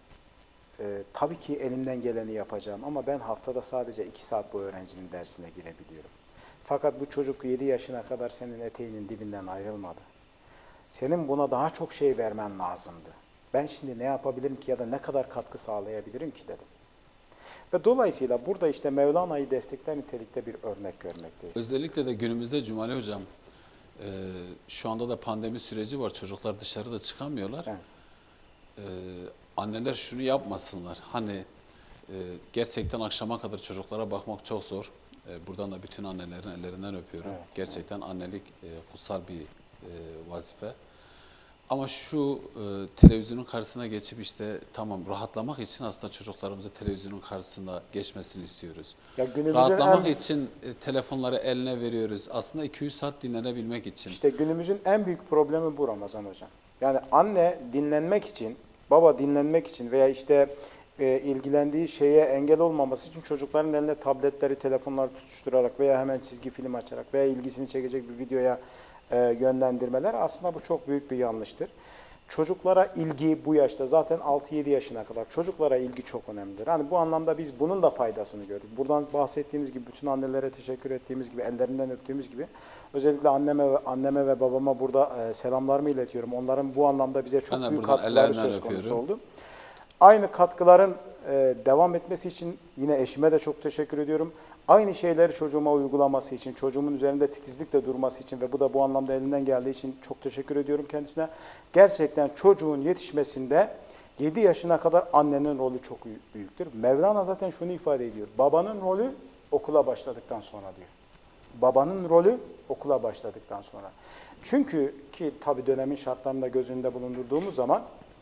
e, tabii ki elimden geleni yapacağım ama ben haftada sadece iki saat bu öğrencinin dersine girebiliyorum. Fakat bu çocuk yedi yaşına kadar senin eteğinin dibinden ayrılmadı. Senin buna daha çok şey vermen lazımdı. Ben şimdi ne yapabilirim ki ya da ne kadar katkı sağlayabilirim ki dedim. Ve dolayısıyla burada işte Mevlana'yı destekler nitelikte bir örnek görmekteyiz. Özellikle de günümüzde Cumali Hocam, e, şu anda da pandemi süreci var. Çocuklar dışarıda çıkamıyorlar. Evet. E, anneler şunu yapmasınlar. Hani e, gerçekten akşama kadar çocuklara bakmak çok zor. E, buradan da bütün annelerin ellerinden öpüyorum. Evet, gerçekten annelik e, kutsal bir e, vazife. Ama şu e, televizyonun karşısına geçip işte tamam rahatlamak için aslında çocuklarımızı televizyonun karşısında geçmesini istiyoruz. Ya günümüzün Rahatlamak en, için e, telefonları eline veriyoruz. Aslında iki üç saat dinlenebilmek için. işte günümüzün en büyük problemi bu Ramazan Hocam. Yani anne dinlenmek için, baba dinlenmek için veya işte e, ilgilendiği şeye engel olmaması için çocukların eline tabletleri, telefonları tutuşturarak veya hemen çizgi film açarak veya ilgisini çekecek bir videoya e, yönlendirmeler aslında bu çok büyük bir yanlıştır. Çocuklara ilgi bu yaşta zaten altı yedi yaşına kadar çocuklara ilgi çok önemlidir. Hani bu anlamda biz bunun da faydasını gördük. Buradan bahsettiğiniz gibi bütün annelere teşekkür ettiğimiz gibi, ellerinden öptüğümüz gibi özellikle anneme ve anneme ve babama burada e, selamlarımı iletiyorum. Onların bu anlamda bize çok Ben de büyük buradan katkıları ellerinden söz konusu öpüyorum. oldu. Aynı katkıların e, devam etmesi için yine eşime de çok teşekkür ediyorum. Aynı şeyleri çocuğuma uygulaması için, çocuğumun üzerinde titizlikle durması için ve bu da bu anlamda elinden geldiği için çok teşekkür ediyorum kendisine. Gerçekten çocuğun yetişmesinde yedi yaşına kadar annenin rolü çok büyüktür. Mevlana zaten şunu ifade ediyor. Babanın rolü okula başladıktan sonra diyor. Babanın rolü okula başladıktan sonra. Çünkü ki tabii dönemin şartlarını da göz önünde bulundurduğumuz zaman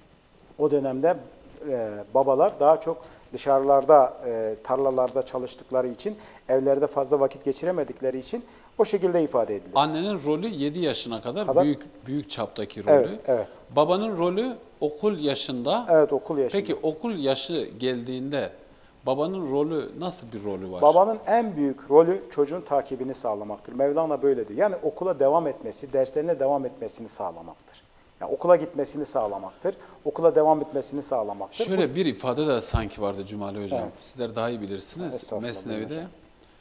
o dönemde e, babalar daha çok dışarılarda, e, tarlalarda çalıştıkları için, evlerde fazla vakit geçiremedikleri için o şekilde ifade edilir. Annenin rolü yedi yaşına kadar, Kadar- büyük büyük çaptaki rolü. Evet, evet. Babanın rolü okul yaşında. Evet, okul yaşında. Peki okul yaşı geldiğinde babanın rolü nasıl bir rolü var? Babanın en büyük rolü çocuğun takibini sağlamaktır. Mevlana böyle diyor. Yani okula devam etmesi, derslerine devam etmesini sağlamaktır. Yani okula gitmesini sağlamaktır. Okula devam etmesini sağlamaktır. Şöyle bir ifade de sanki vardı Cumali Hocam. Evet. Sizler daha iyi bilirsiniz. Estağfurullah Mesnevi'de hocam.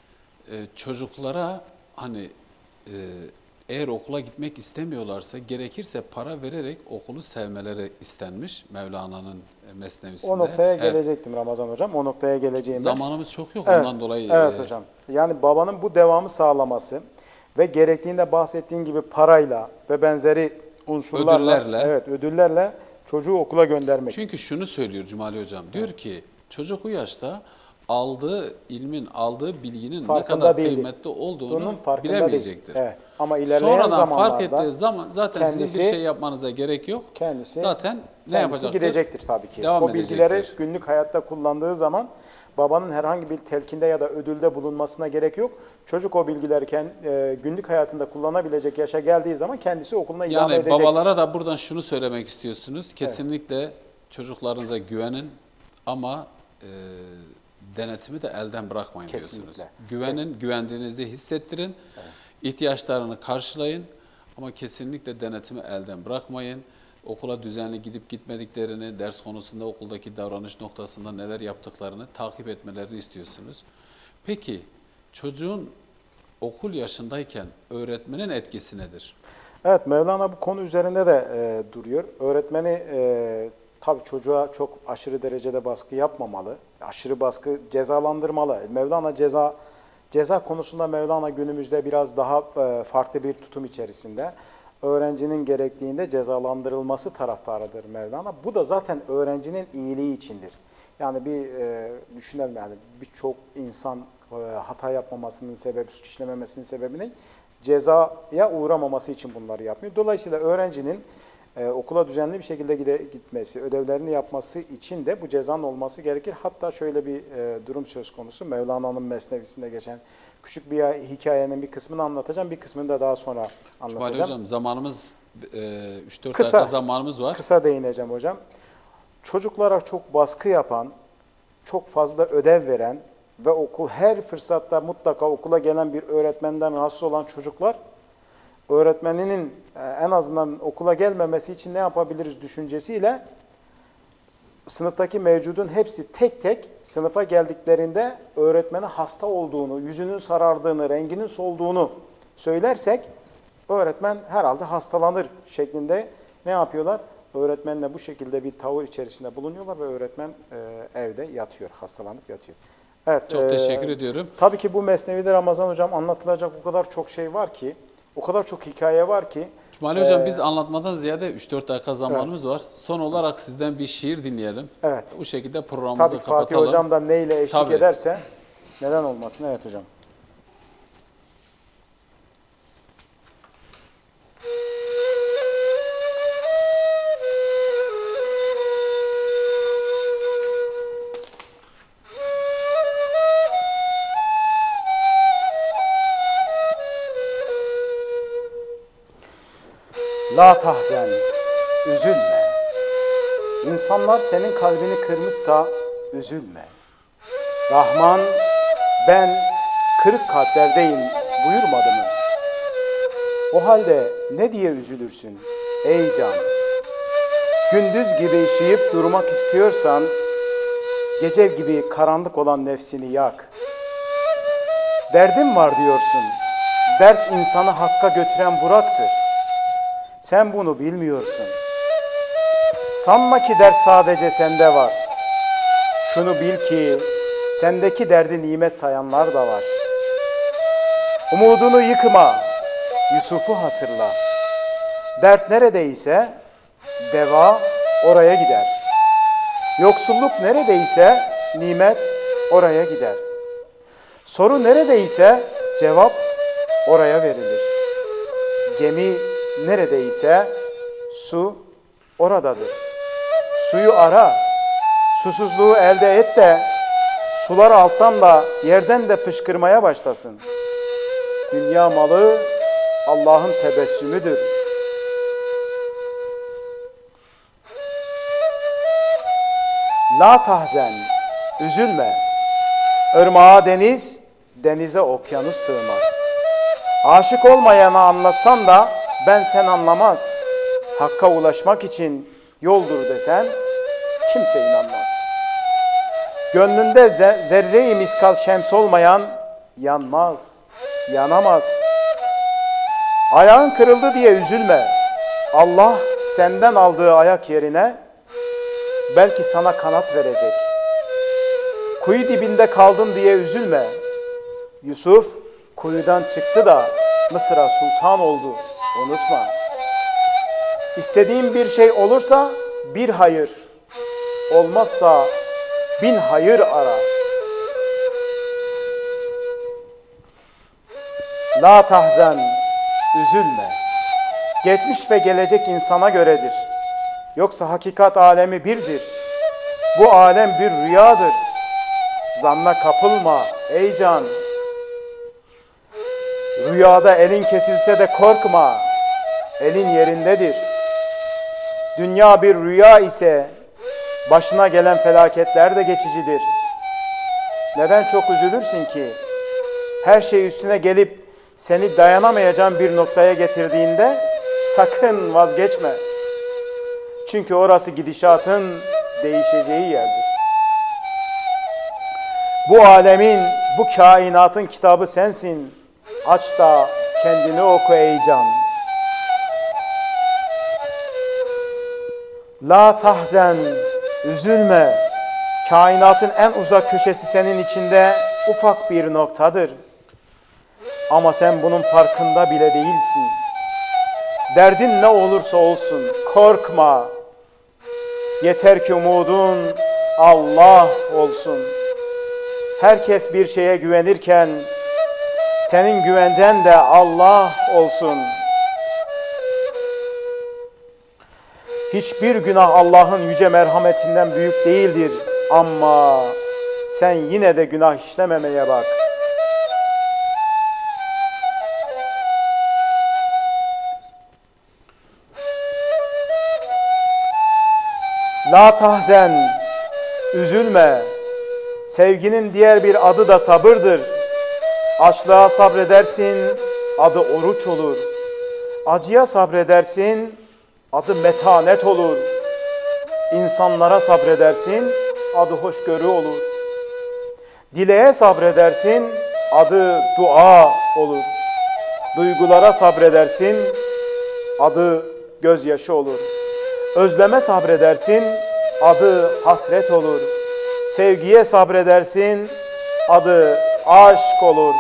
e, çocuklara hani e, eğer okula gitmek istemiyorlarsa gerekirse para vererek okulu sevmeleri istenmiş Mevlana'nın e, Mesnevisinde. O noktaya Evet. gelecektim Ramazan Hocam. O noktaya geleceğim ben. Zamanımız çok yok Evet, ondan dolayı. Evet e, hocam. Yani babanın bu devamı sağlaması ve gerektiğinde bahsettiğin gibi parayla ve benzeri unsurlarla, Ödüllerle. evet, ödüllerle çocuğu okula göndermek. Çünkü şunu söylüyor Cumali Hocam. Diyor ki çocuk o yaşta aldığı ilmin, aldığı bilginin Farkında ne kadar değildir. kıymetli olduğunu Bunun farkında bilemeyecektir. değil. Evet. Ama ilerleyen Sonradan zamanlarda fark ettiği zaman zaten sizin kendisi- bir şey yapmanıza gerek yok. kendisi Zaten ne kendisi yapacaktır? gidecektir tabii ki. Devam o bilgileri edecektir. günlük hayatta kullandığı zaman babanın herhangi bir telkinde ya da ödülde bulunmasına gerek yok. Çocuk o bilgileri kend- e, günlük hayatında kullanabilecek yaşa geldiği zaman kendisi okuluna idame Yani edecek. babalara da buradan şunu söylemek istiyorsunuz. Kesinlikle çocuklarınıza güvenin ama e, denetimi de elden bırakmayın Kesinlikle. diyorsunuz. Güvenin, güvendiğinizi hissettirin. ihtiyaçlarını karşılayın ama kesinlikle denetimi elden bırakmayın. Okula düzenli gidip gitmediklerini, ders konusunda okuldaki davranış noktasında neler yaptıklarını takip etmelerini istiyorsunuz. Peki çocuğun okul yaşındayken öğretmenin etkisi nedir? Evet, Mevlana bu konu üzerinde de e, duruyor. Öğretmeni e, tabii çocuğa çok aşırı derecede baskı yapmamalı. Aşırı baskı cezalandırmalı. Mevlana ceza ceza konusunda Mevlana günümüzde biraz daha e, farklı bir tutum içerisinde. Öğrencinin gerektiğinde cezalandırılması taraftarıdır Mevlana. Bu da zaten öğrencinin iyiliği içindir. Yani bir e, düşünelim yani birçok insan e, hata yapmamasının sebebi, suç işlememesinin sebebi ne? Cezaya uğramaması için bunları yapmıyor. Dolayısıyla öğrencinin e, okula düzenli bir şekilde gide, gitmesi, ödevlerini yapması için de bu cezanın olması gerekir. Hatta şöyle bir e, durum söz konusu. Mevlana'nın Mesnevisinde geçen küçük bir hikayenin bir kısmını anlatacağım. Bir kısmını da daha sonra anlatacağım. Cumali Hocam zamanımız üç dört Kısa. dakika zamanımız var. Kısa değineceğim hocam. Çocuklara çok baskı yapan, çok fazla ödev veren ve okul her fırsatta mutlaka okula gelen bir öğretmenden rahatsız olan çocuklar, öğretmeninin en azından okula gelmemesi için ne yapabiliriz düşüncesiyle sınıftaki mevcudun hepsi tek tek sınıfa geldiklerinde öğretmene hasta olduğunu, yüzünün sarardığını, renginin solduğunu söylersek öğretmen herhalde hastalanır şeklinde ne yapıyorlar? Öğretmenle bu şekilde bir tavır içerisinde bulunuyorlar ve öğretmen e, evde yatıyor, hastalanıp yatıyor. Evet, Çok e, teşekkür ediyorum. Tabii ki bu Mesnevi'de Ramazan hocam anlatılacak o kadar çok şey var ki, o kadar çok hikaye var ki. Cumali Hocam e, biz anlatmadan ziyade üç dört dakika zamanımız var. Son olarak sizden bir şiir dinleyelim. Evet. Bu şekilde programımızı Tabii Fatih kapatalım. hocam da neyle eşlik Tabii. ederse neden olmasın? Evet hocam. La tahzen, üzülme. İnsanlar senin kalbini kırmışsa üzülme. Rahman, ben kırık kalplerdeyim buyurmadı mı? O halde ne diye üzülürsün ey can? Gündüz gibi ışıyıp durmak istiyorsan, gece gibi karanlık olan nefsini yak. Derdim var diyorsun, dert insanı hakka götüren Burak'tır. Sen bunu bilmiyorsun. Sanma ki dert sadece sende var. Şunu bil ki sendeki derdi nimet sayanlar da var. Umudunu yıkma, Yusuf'u hatırla. Dert neredeyse deva oraya gider. Yoksulluk neredeyse nimet oraya gider. Soru neredeyse cevap oraya verilir. Gemi neredeyse su oradadır. Suyu ara, susuzluğu elde et de sular alttan da yerden de fışkırmaya başlasın. Dünya malı Allah'ın tebessümüdür. La tahzen, üzülme. Irmağa deniz, denize okyanus sığmaz. Aşık olmayana anlatsan da ben sen anlamaz. Hakka ulaşmak için yoldur desen kimse inanmaz. Gönlünde zerre-i miskal şems olmayan yanmaz, yanamaz. Ayağın kırıldı diye üzülme. Allah senden aldığı ayak yerine belki sana kanat verecek. Kuyu dibinde kaldın diye üzülme. Yusuf kuyudan çıktı da Mısır'a sultan oldu. Unutma. İstediğin bir şey olursa bir hayır, olmazsa bin hayır ara. La tahzen, üzülme. Geçmiş ve gelecek insana göredir. Yoksa hakikat alemi birdir. Bu alem bir rüyadır. Zanna kapılma ey can. Rüyada elin kesilse de korkma. Elin yerindedir. Dünya bir rüya ise başına gelen felaketler de geçicidir. Neden çok üzülürsün ki? Her şey üstüne gelip seni dayanamayacağın bir noktaya getirdiğinde sakın vazgeçme. Çünkü orası gidişatın değişeceği yerdir. Bu alemin, bu kainatın kitabı sensin. Aç da kendini oku ey can. La tahzen, üzülme. Kainatın en uzak köşesi senin içinde ufak bir noktadır. Ama sen bunun farkında bile değilsin. Derdin ne olursa olsun korkma. Yeter ki umudun Allah olsun. Herkes bir şeye güvenirken senin güvencen de Allah olsun. Hiçbir günah Allah'ın yüce merhametinden büyük değildir. Ama sen yine de günah işlememeye bak. La tahzen, üzülme. Sevginin diğer bir adı da sabırdır. Açlığa sabredersin, adı oruç olur. Acıya sabredersin, adı metanet olur. İnsanlara sabredersin, adı hoşgörü olur. Dileğe sabredersin, adı dua olur. Duygulara sabredersin, adı gözyaşı olur. Özleme sabredersin, adı hasret olur. Sevgiye sabredersin, adı aşk olur.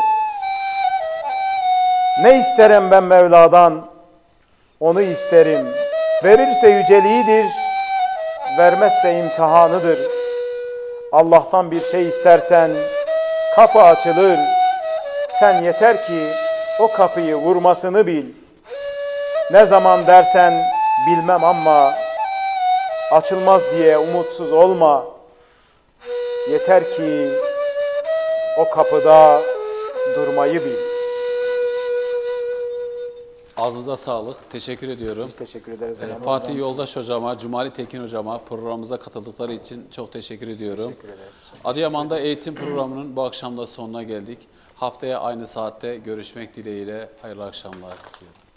Ne isterim ben Mevla'dan, onu isterim. Verirse yüceliğidir, vermezse imtihanıdır. Allah'tan bir şey istersen kapı açılır. Sen yeter ki o kapıyı vurmasını bil. Ne zaman dersen bilmem ama açılmaz diye umutsuz olma. Yeter ki o kapıda durmayı bil. Ağzınıza sağlık. Teşekkür ediyorum. Biz teşekkür ederiz. Ee, Fatih Yoldaş Hocama, Cumali Tekin Hocama programımıza katıldıkları için çok teşekkür ediyorum. Teşekkür ederiz. Adıyaman'da eğitim programının bu akşam da sonuna geldik. Haftaya aynı saatte görüşmek dileğiyle hayırlı akşamlar diliyorum.